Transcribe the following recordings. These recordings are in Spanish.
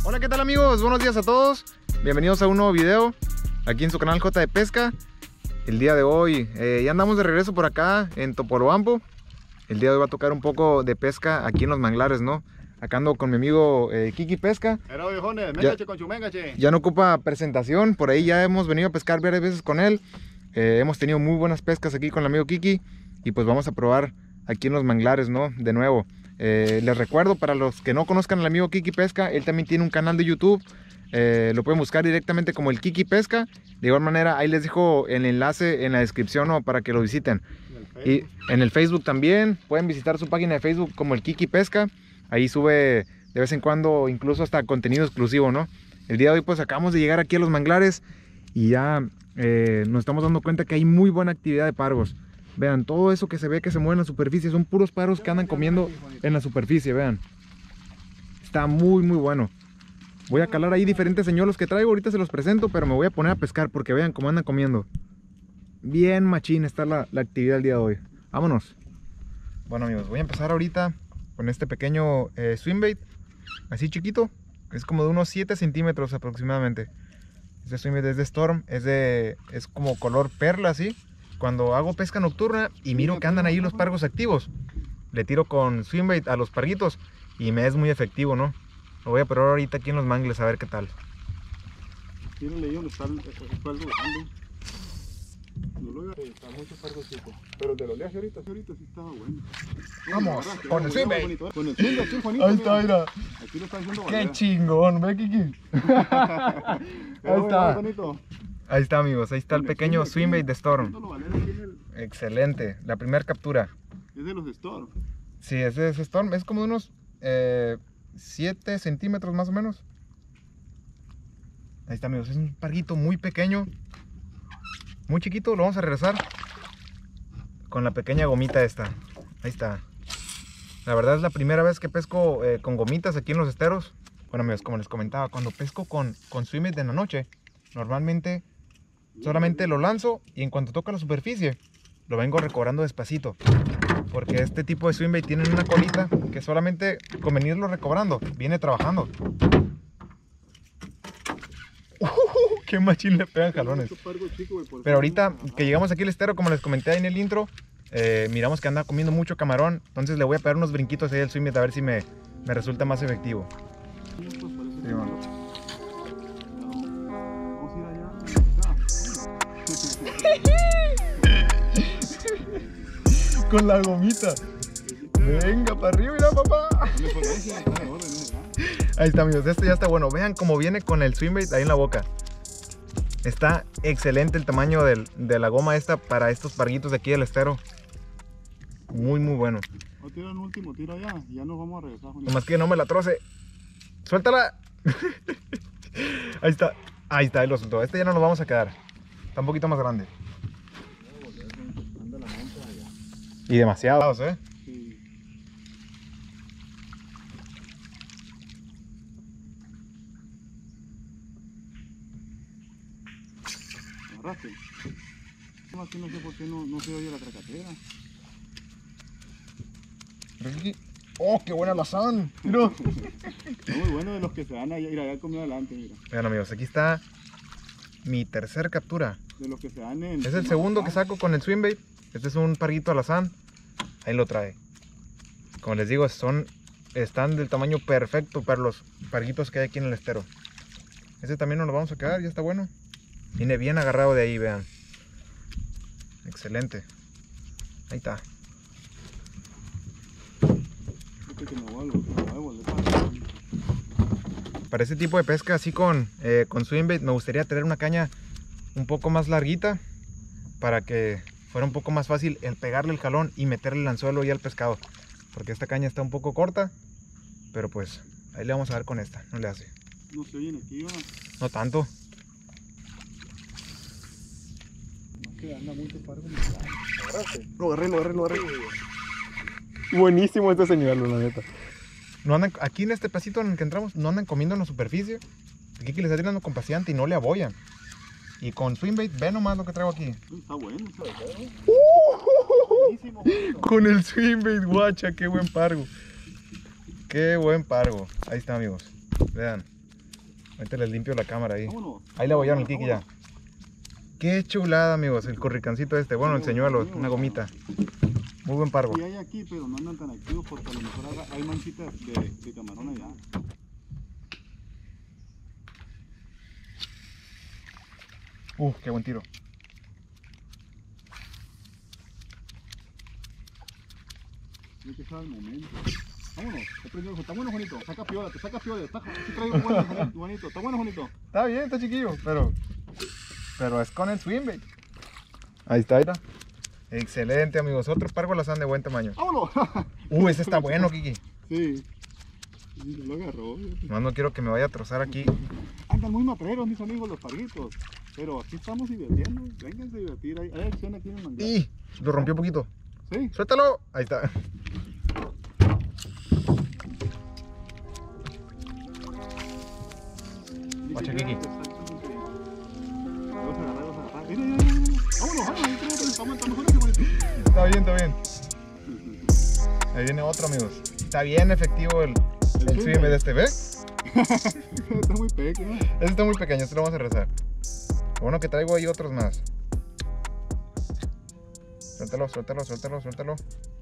Hola, ¿qué tal amigos? Buenos días a todos. Bienvenidos a un nuevo video aquí en su canal J de Pesca. El día de hoy ya andamos de regreso por acá en Topolobampo. El día de hoy va a tocar un poco de pesca aquí en los manglares, ¿no? Acá ando con mi amigo Kiki Pesca. Pero viejones, méngache con chumengache. Ya no ocupa presentación, por ahí ya hemos venido a pescar varias veces con él. Hemos tenido muy buenas pescas aquí con el amigo Kiki. Y pues vamos a probar aquí en los manglares, ¿no? De nuevo. Les recuerdo, para los que no conozcan al amigo Kiki Pesca, él también tiene un canal de YouTube. Lo pueden buscar directamente como el Kiki Pesca. De igual manera, ahí les dejo el enlace en la descripción, ¿no? Para que lo visiten. Y en el Facebook también pueden visitar su página de Facebook como el Kiki Pesca. Ahí sube de vez en cuando incluso hasta contenido exclusivo, ¿no? El día de hoy pues acabamos de llegar aquí a los manglares y ya nos estamos dando cuenta que hay muy buena actividad de pargos. Vean, todo eso que se ve que se mueve en la superficie son puros pargos que andan comiendo en la superficie, vean. Está muy bueno. Voy a calar ahí diferentes señuelos que traigo, ahorita se los presento, pero me voy a poner a pescar porque vean cómo andan comiendo. Bien machín está la actividad del día de hoy. Vámonos. Bueno amigos, voy a empezar ahorita con este pequeño swimbait, así chiquito, es como de unos 7 centímetros aproximadamente. Este swimbait es de Storm, es como color perla así. Cuando hago pesca nocturna y miro que andan ahí los pargos activos, le tiro con swimbait a los parguitos y me es muy efectivo, ¿no? Lo voy a probar ahorita aquí en los mangles a ver qué tal. Tírenle ahí donde está el pargo grande. No lo veo, está mucho pargo chico. Pero el de los leajes ahorita sí estaba bueno. Vamos, con el swimbait. Con el swimbait, aquí Juanito. Ahí está, mira. Aquí lo está haciendo Qué valer. chingón, ve Kiki. Ahí está. Bonito. Ahí está amigos, ahí está el pequeño swimbait de Storm. Haciéndolo valer aquí en el- Excelente, la primera captura. Es de los de Storm. Sí, es de Storm, es como de unos 7 centímetros más o menos. Ahí está amigos, es un parguito muy pequeño, muy chiquito. Lo vamos a regresar con la pequeña gomita esta. Ahí está. La verdad es la primera vez que pesco con gomitas aquí en los esteros. Bueno amigos, como les comentaba, cuando pesco con swimbait en la noche, normalmente solamente lo lanzo y en cuanto toca la superficie lo vengo recobrando despacito, porque este tipo de swimbait tienen una colita que solamente con venirlo recobrando viene trabajando. Qué machín le pegan jalones. Pero ahorita que llegamos aquí al estero, como les comenté ahí en el intro, miramos que anda comiendo mucho camarón. Entonces le voy a pegar unos brinquitos ahí al swimbait a ver si me resulta más efectivo. Sí, bueno. Con la gomita. Venga para arriba, mira papá. Ahí está amigos, este ya está bueno. Vean cómo viene con el swimbait ahí en la boca. Está excelente el tamaño de la goma esta para estos parguitos de aquí del estero. Muy bueno. Voy a tirar un último tiro allá y ya nos vamos a regresar. Nomás que no me la troce. ¡Suéltala! Ahí está, ahí lo soltó. Este ya no lo vamos a quedar. Está un poquito más grande. Y demasiados, ¿eh? Sí. Agarraste. Aquí no sé por qué no se oye la tracatera. ¡Oh, qué buena la son! Mira. Está muy bueno de los que se van a ir allá conmigo adelante, mira. Vean amigos, aquí está mi tercera captura. De los que se van en... Es el segundo que saco con el swimbait. Este es un parguito alazán. Ahí lo trae. Como les digo, están del tamaño perfecto para los parguitos que hay aquí en el estero. Este también nos lo vamos a quedar, ya está bueno. Viene bien agarrado de ahí, vean. Excelente. Ahí está. Para este tipo de pesca así con swimbait me gustaría tener una caña un poco más larguita para que fuera un poco más fácil el pegarle el jalón y meterle el anzuelo ya al pescado, porque esta caña está un poco corta, pero pues ahí le vamos a dar con esta, no le hace. No se oyen aquí, ¿va? No tanto. No que anda mucho pargo. Lo agarré. Buenísimo este señuelo, la neta. No andan, aquí en este pasito en el que entramos, no andan comiendo en la superficie. Aquí que les está tirando con paseante y no le aboyan. Y con swimbait, ve nomás lo que traigo aquí. Está bueno, está bueno. Buenísimo. Con el swimbait, guacha, qué buen pargo. Qué buen pargo. Ahí está, amigos. Vean. Ahorita les limpio la cámara ahí. Vámonos. Ahí la bollaron el Kiki ya. Vámonos. Qué chulada, amigos, el curricancito este. Bueno, el señuelo, una gomita. Muy buen pargo. Sí hay aquí, pero no andan tan activos porque a lo mejor hay manchitas de camarón allá. Qué buen tiro. Tiene que estar el momento. Vámonos, está bueno, Juanito. Saca piola, te saca piola. Sí traigo bueno, Juanito. Está bueno, Juanito. Está bien, está chiquillo, pero es con el swing bait. Ahí está, mira. Excelente, amigos. Otro pargo alazán de buen tamaño. ¡Vámonos! Ese está bueno, Kiki. Sí. Sí, lo agarró. No quiero que me vaya a trozar aquí. Andan muy matreros, mis amigos, los parguitos. Pero aquí estamos divirtiendo. Vénganse a divertir. Hay acción aquí en el manglar. Y lo rompió un poquito. Sí. Suéltalo. Ahí está. Guacha, Kiki. Está bien. Ahí viene otro, amigos. Está bien efectivo el swing de este, ¿ves? Está muy pequeño. Este está muy pequeño, este lo vamos a rezar. Bueno, que traigo ahí otros más. Suéltalo.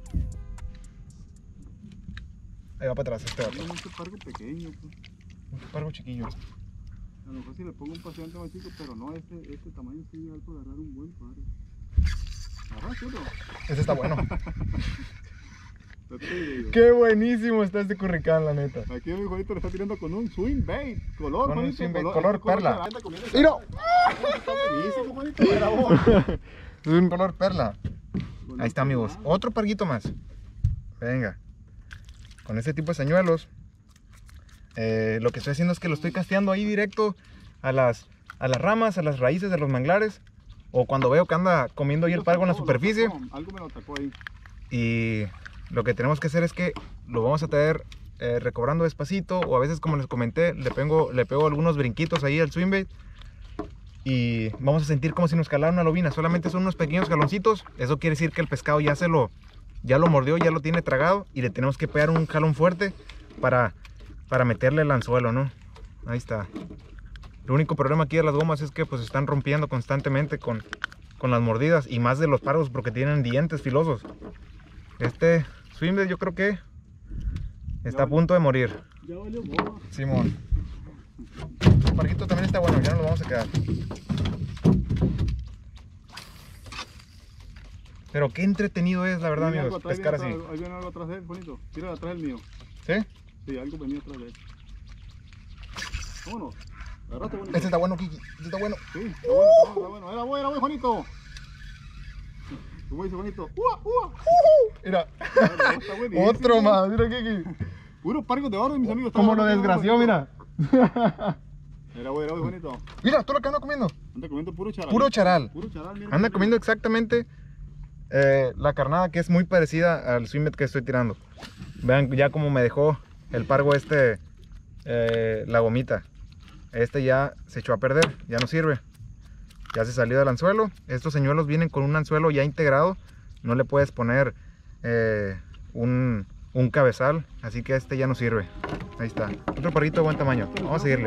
Ahí va para atrás este Es un pargo pequeño. Pues. Un pargo chiquillo. A lo mejor si le pongo un paseante más chico, pero no, este tamaño sí es para agarrar un buen pargo. Agarraste otro. Ese está bueno. Qué buenísimo está este curricán, la neta. Aquí mi Juanito le está tirando con un swing bait. Color, Con un swing bait, color color perla. ¡Mira! Está buenísimo, Juanito. Era vos. Es un color perla. Ahí está, amigos. Otro parguito más. Venga. Con este tipo de señuelos. Lo que estoy haciendo es que lo estoy casteando ahí directo a las ramas, a las raíces de los manglares. O cuando veo que anda comiendo ahí el pargo en la superficie. Algo me lo atacó ahí. Y lo que tenemos que hacer es que lo vamos a traer recobrando despacito. O a veces, como les comenté, le pego algunos brinquitos ahí al swing bait. Y vamos a sentir como si nos calara una lobina. Solamente son unos pequeños jaloncitos. Eso quiere decir que el pescado ya lo mordió, ya lo tiene tragado. Y le tenemos que pegar un jalón fuerte para meterle el anzuelo, ¿no? Ahí está. El único problema aquí de las gomas es que pues están rompiendo constantemente con las mordidas. Y más de los pargos porque tienen dientes filosos. Este swing bait yo creo que está a punto de morir. Ya valió boba. Simón. El parguito también está bueno, ya no lo vamos a quedar. Pero qué entretenido es, la verdad, amigos, pescar así. Ahí viene algo atrás de él, bonito. Tira atrás del mío. ¿Sí? Sí, algo venía atrás de él. Vámonos. Agarraste, bonito. Este está bueno, Kiki. Este está bueno. Sí, está bueno. Era voy, Juanito. ¿Cómo dice Juanito? ¡Ua! Mira. Está buenísimo. Otro más, mira, Kiki. Puro pargos de oro, mis amigos. Como lo desgració, mira. Era voy, Juanito. Mira, todo lo que anda comiendo. Anda comiendo puro charal. Puro charal. Mira. Anda comiendo exactamente la carnada que es muy parecida al swing bait que estoy tirando. Vean ya como me dejó el pargo la gomita. Este ya se echó a perder, ya no sirve. Ya se salió del anzuelo. Estos señuelos vienen con un anzuelo ya integrado. No le puedes poner un cabezal, así que este ya no sirve. Ahí está. Otro parguito de buen tamaño. Vamos a seguirle.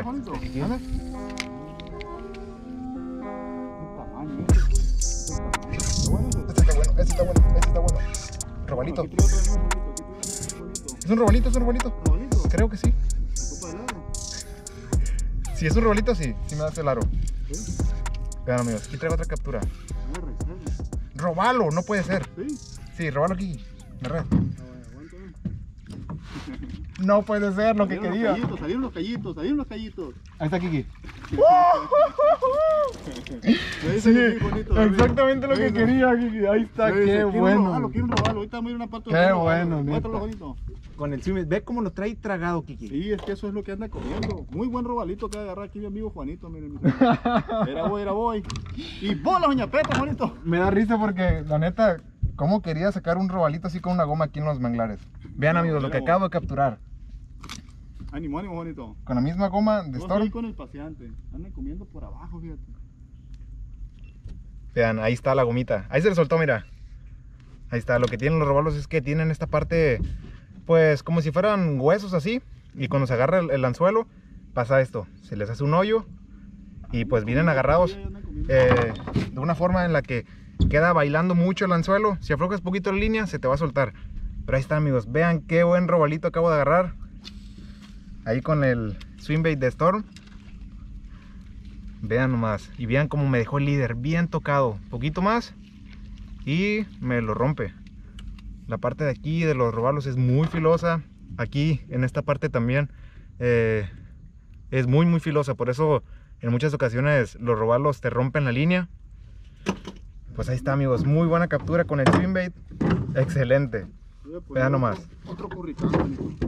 Este está bueno. Robalito. ¿Es un robalito? Creo que sí. Si es un robalito, sí me hace el aro. Vean, amigos, aquí traigo otra captura. Robalo, no puede ser. Sí, robalo aquí. Me red. No puede ser lo que quería. Salieron los callitos. Ahí está Kiki. Sí, exactamente lo que quería, Kiki. Ahí está, qué bueno. Quiero un robalo. Ahorita voy a ir a una parte. Qué bueno, neta. Bonito. Con el swing, ve cómo lo trae tragado, Kiki. Sí, es que eso es lo que anda comiendo. Muy buen robalito que va a agarrar aquí mi amigo Juanito. Miren, era voy. Y bola, doña Petra, Juanito. Me da risa porque, la neta, cómo quería sacar un robalito así con una goma aquí en los manglares. Vean, amigos, lo que acabo de capturar. Ánimo, Juanito. Con la misma goma de Storm. Con el paseante. Andan comiendo por abajo, fíjate. Vean, ahí está la gomita. Ahí se le soltó, mira. Ahí está. Lo que tienen los robalos es que tienen esta parte, pues, como si fueran huesos así. Y cuando se agarra el anzuelo, pasa esto, se les hace un hoyo y pues vienen agarrados de una forma en la que queda bailando mucho el anzuelo. Si aflojas poquito la línea se te va a soltar. Pero ahí está, amigos, vean qué buen robalito acabo de agarrar ahí con el swing bait de Storm. Vean nomás, y vean cómo me dejó el líder bien tocado, poquito más y me lo rompe. La parte de aquí de los robalos es muy filosa, aquí en esta parte también es muy filosa, por eso en muchas ocasiones los robalos te rompen la línea. Pues ahí está, amigos, muy buena captura con el swing bait, excelente. Vean nomás. Otro curricano.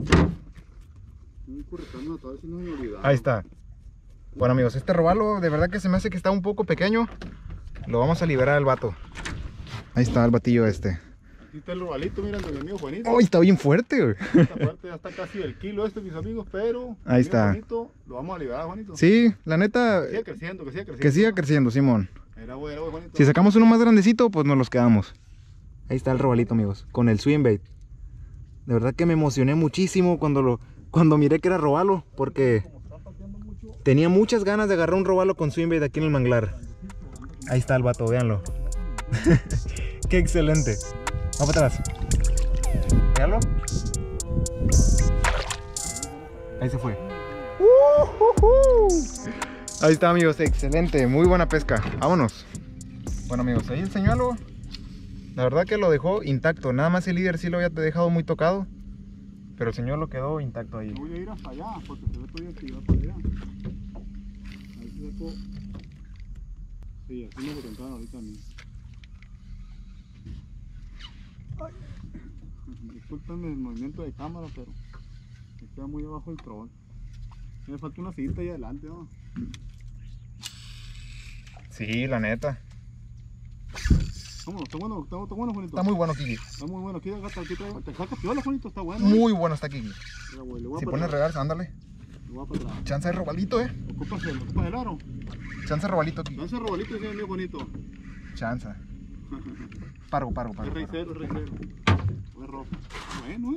Un curricano, tal vez no me olvidaba. Ahí está. Bueno, amigos, este robalo de verdad que se me hace que está un poco pequeño. Lo vamos a liberar al vato. Ahí está el batillo este. Aquí está el robalito, mira, el de mi amigo Juanito. ¡Oh, está bien fuerte, güey! Esta parte ya está casi el kilo este, mis amigos, pero ahí está. Juanito, lo vamos a liberar, Juanito. Sí, la neta. Que siga creciendo, que siga creciendo. Que siga creciendo, Simón. Era bueno, Juanito. Si sacamos uno más grandecito, pues nos los quedamos. Ahí está el robalito, amigos, con el swing bait. De verdad que me emocioné muchísimo cuando miré que era robalo, porque tenía muchas ganas de agarrar un robalo con swing bait aquí en el manglar. Ahí está el vato, véanlo. Qué excelente. Vamos para atrás. Véanlo. Ahí se fue. Ahí está, amigos, excelente, muy buena pesca. Vámonos. Bueno, amigos, ahí el señuelo, la verdad que lo dejó intacto. Nada más el líder sí lo había dejado muy tocado, pero el señuelo quedó intacto ahí. Voy a ir hasta allá, porque se ve todavía actividad para allá. Ahí se sacó. Sí, así me lo contaron ahorita a mí. Disculpenme el movimiento de cámara, pero me queda muy abajo el troll. Me falta una sillita ahí adelante, ¿no? Sí, la neta. Vámonos, está bueno, Juanito. Está muy bueno, Kiki. Está muy bueno, aquí te saca piola, Juanito, está bueno. Muy bueno está Kiki. Mira, güey, le voy a Si para pones atrás. reversa, ándale. Le voy a para atrás. Chance de robalito, Ocupas el aro. Chance de robalito, Kiki. No ese robalito, ese es mío, Juanito. Chance. Pargo. Es rey cero. Es rojo. Bueno,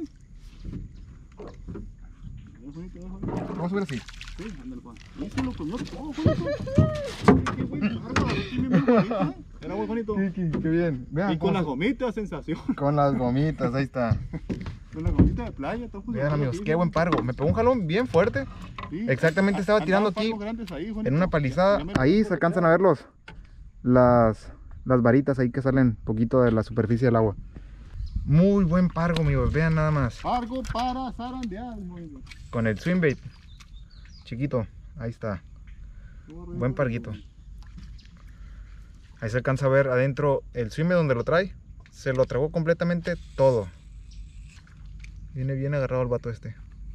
Vamos a subir así. Sí, ándale, pa. Eso lo comió todo, Juanito. Qué buen pargo, aquí me veo bonito, Era muy bonito. Kiki, qué bien. Vean. Y con las gomitas, sensación. Con las gomitas, ahí está. Con las gomitas de playa, está funcionando. Vean, amigos, aquí, qué buen pargo. Me pegó un jalón bien fuerte. Sí. Exactamente, estaba tirando Andaban aquí pargos grandes ahí, Juanito. en una palizada. Ya me Ahí lo se alcanzan a ver las varitas ahí que salen poquito de la superficie del agua. Muy buen pargo, amigos. Vean nada más. Pargo para zarandear, Juanito. Con el swing bait. Chiquito. Ahí está. Buen parguito. Ahí se alcanza a ver adentro el swing bait donde lo trae. Se lo tragó completamente todo. Viene bien agarrado el vato este.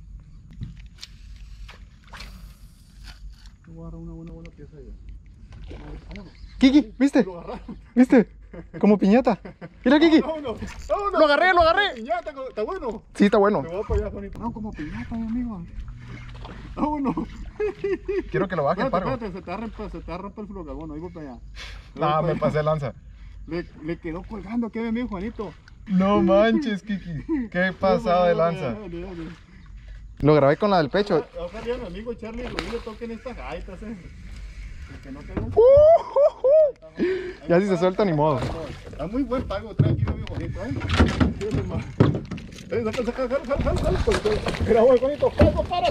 Voy a agarrar una buena pieza allá. Vámonos. Kiki, ¿viste? Lo agarraron. ¿Viste? Como piñata. Mira, Kiki. Vámonos. Lo agarré. Piñata, está bueno. Sí, está bueno. Me voy para allá, Juanito. No, como piñata, mi amigo. Vámonos. Quiero que lo baje el pargo. Espérate, se te va a romper el fluocarbono. Ahí voy para allá. No, me pasé lanza. Le quedó colgando, ¿qué, mi amigo Juanito? No manches, Kiki. Qué pasada de lanza. Dale. Lo grabé con la del pecho. Ojalá a mi amigo Charlie y le toquen estas gaitas, Que no tengo... Ya si se suelta ni modo. Está muy buen pago, trae aquí mi amigo Juanito, Saca, mira, muy bonito, pago para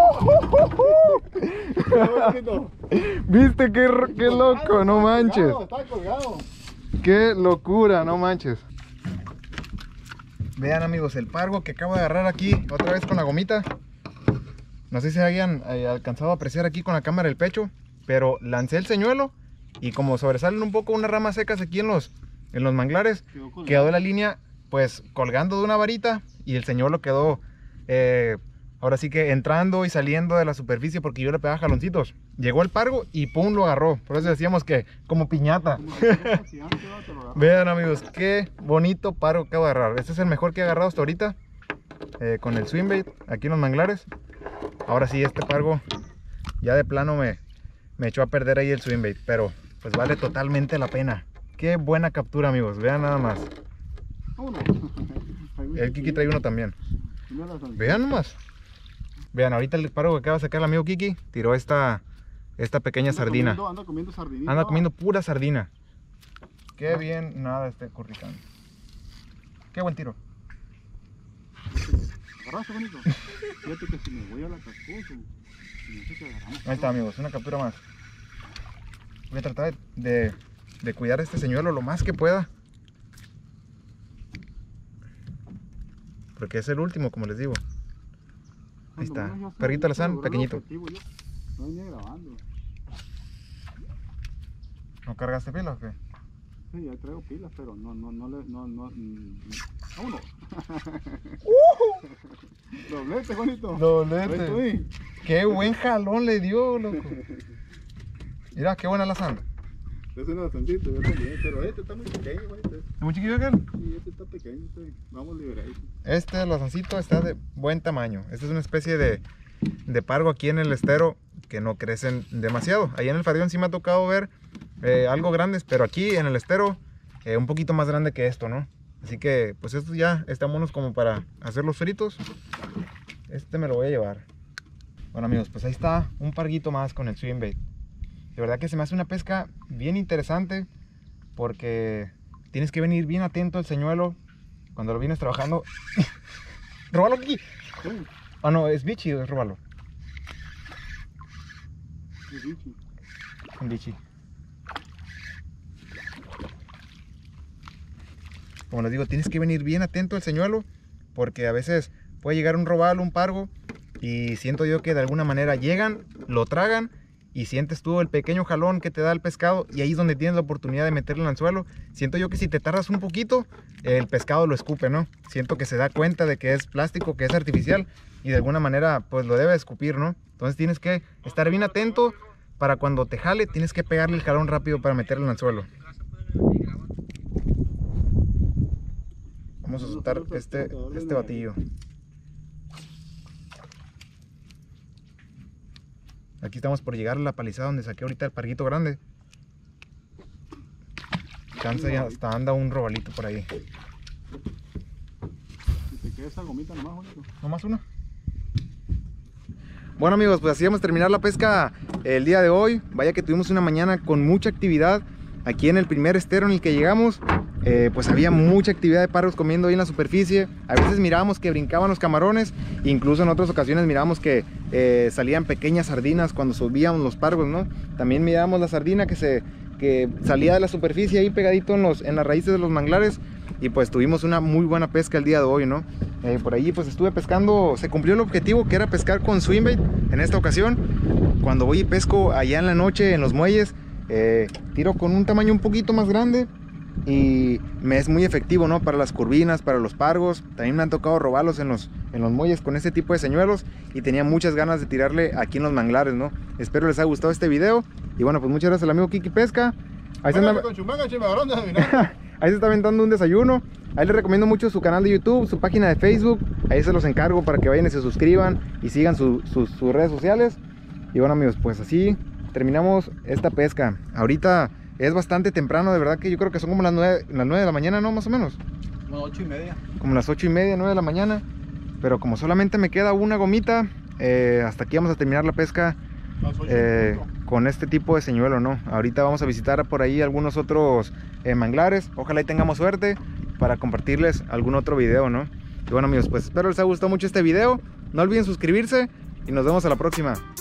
zarandear. ¿Viste qué loco? No manches. Está colgado. Qué locura, no manches. Vean, amigos, el pargo que acabo de agarrar aquí otra vez con la gomita. No sé si hayan alcanzado a apreciar aquí con la cámara el pecho, pero lancé el señuelo y como sobresalen un poco unas ramas secas aquí en los manglares, quedó la línea pues colgando de una varita y el señuelo quedó ahora sí que entrando y saliendo de la superficie porque yo le pegaba jaloncitos. Llegó el pargo y pum, lo agarró. Por eso decíamos que como piñata. Vean, amigos, qué bonito pargo que acabo de agarrar. Este es el mejor que he agarrado hasta ahorita con el swing bait aquí en los manglares. Ahora sí, este pargo ya de plano me echó a perder ahí el swing bait, pero pues vale totalmente la pena. Qué buena captura, amigos, vean nada más. El Kiki trae uno también. Vean nomás. Vean, ahorita el paro que acaba de sacar el amigo Kiki tiró esta pequeña sardina. Anda comiendo sardinita. Anda comiendo pura sardina. Qué bien nada este curricán. Qué buen tiro. ¿Agarraste, bonito? Fíjate que si me voy a la cascosa, no sé qué agarramos. Ahí está, amigos, una captura más. Voy a tratar de cuidar este señuelo lo más que pueda. Porque es el último, como les digo. Ahí está. Perrito alazán, pequeñito. No venía grabando. ¿No cargaste pilas o qué? Sí, ya traigo pilas, pero vámonos. Doblete, bonito. Doblete. Qué buen jalón le dio, loco. Mira, qué buena alazán. Es un alazancito, yo también, pero este está muy pequeño, bonito. ¿Es muy chiquillo aquel? Sí, este está pequeño, vamos liberaditos. Este alazancito está de buen tamaño. Esta es una especie de pargo aquí en el estero que no crecen demasiado. Ahí en el Farrión sí me ha tocado ver algo grandes, pero aquí en el estero un poquito más grande que esto, ¿no? Así que pues estos ya estamos como para hacer los fritos. Este me lo voy a llevar. Bueno, amigos, pues ahí está un parguito más con el swim bait. De verdad que se me hace una pesca bien interesante porque tienes que venir bien atento al señuelo cuando lo vienes trabajando. ¡Róbalo aquí! Ah, no, es bichi o es róbalo. Es bichi. Un bichi. Como les digo, tienes que venir bien atento al señuelo porque a veces puede llegar un robalo, un pargo, y siento yo que de alguna manera llegan, lo tragan y sientes tú el pequeño jalón que te da el pescado y ahí es donde tienes la oportunidad de meterlo en el anzuelo. Siento yo que si te tardas un poquito, el pescado lo escupe, ¿no? Siento que se da cuenta de que es plástico, que es artificial y de alguna manera pues lo debe escupir, ¿no? Entonces tienes que estar bien atento para cuando te jale, tienes que pegarle el jalón rápido para meterlo en el anzuelo. Vamos a soltar este batillo. Aquí estamos por llegar a la palizada donde saqué ahorita el parguito grande. Cansa ya hasta anda un robalito por ahí. ¿Y te queda esa gomita nomás, bonito? ¿Nomás una? Bueno, amigos, pues así vamos a terminar la pesca el día de hoy. Vaya que tuvimos una mañana con mucha actividad. Aquí en el primer estero en el que llegamos, pues había mucha actividad de pargos comiendo ahí en la superficie. A veces mirábamos que brincaban los camarones, incluso en otras ocasiones mirábamos que salían pequeñas sardinas cuando subíamos los pargos, ¿no? También mirábamos la sardina que salía de la superficie ahí pegadito en las raíces de los manglares. Y pues tuvimos una muy buena pesca el día de hoy, ¿no? Por allí pues estuve pescando, se cumplió el objetivo que era pescar con swim bait en esta ocasión. Cuando voy y pesco allá en la noche en los muelles, tiro con un tamaño un poquito más grande y me es muy efectivo, ¿no? Para las curvinas, para los pargos. También me han tocado robarlos en los muelles con este tipo de señuelos y tenía muchas ganas de tirarle aquí en los manglares, ¿no? Espero les haya gustado este video y bueno, pues muchas gracias al amigo Kiki Pesca. Ahí se está aventando un desayuno. Ahí les recomiendo mucho su canal de YouTube, su página de Facebook. Ahí se los encargo para que vayan y se suscriban y sigan sus redes sociales. Y bueno, amigos, pues así terminamos esta pesca. Ahorita es bastante temprano, de verdad que yo creo que son como las 9 de la mañana, ¿no? Más o menos. Como 8:30. Como las 8:30, 9 de la mañana. Pero como solamente me queda una gomita, hasta aquí vamos a terminar la pesca con este tipo de señuelo, ¿no? Ahorita vamos a visitar por ahí algunos otros manglares. Ojalá y tengamos suerte para compartirles algún otro video, ¿no? Y bueno, amigos, pues espero les haya gustado mucho este video. No olviden suscribirse y nos vemos a la próxima.